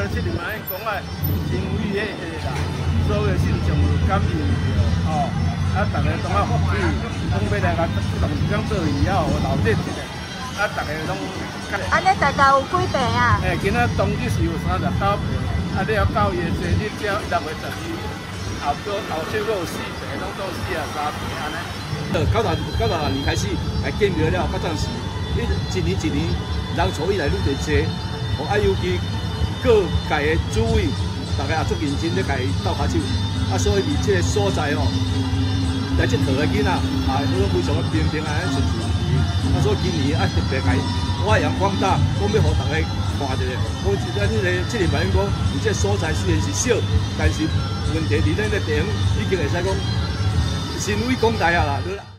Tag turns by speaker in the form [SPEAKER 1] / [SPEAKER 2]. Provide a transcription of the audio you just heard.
[SPEAKER 1] 7年前讲啊，因为迄个啦，所有信众感应着哦，啊，大家拢啊福气，拢要来甲同时间做以后留底一个，啊，大家拢。
[SPEAKER 2] 安尼大概有几病啊？
[SPEAKER 1] 今仔当日是有39病，啊，你要9月生日只6月12后手阁有4病，拢到43病安尼。
[SPEAKER 3] 到大年开始，来见面了，较早时，一年人潮越来越侪，互爱幼基各界的主委，大家也足认真咧，家斗下手，啊，所以伫这个所在哦，来这佗的囡仔，啊，都非常的平平安安顺顺利利，啊，所以今年啊特别家发扬光大，讲要互大家看到，讲咱这个7年前讲，有这所在虽然是小，但是问题伫咱的地方已经会使讲。声威广大啊啦！